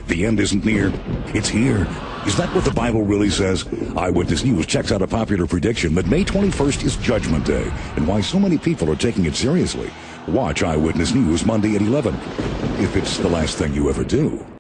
The end isn't near. It's here. Is that what the Bible really says? Eyewitness News checks out a popular prediction that May 21st is Judgment Day and why so many people are taking it seriously. Watch Eyewitness News Monday at 11, if it's the last thing you ever do.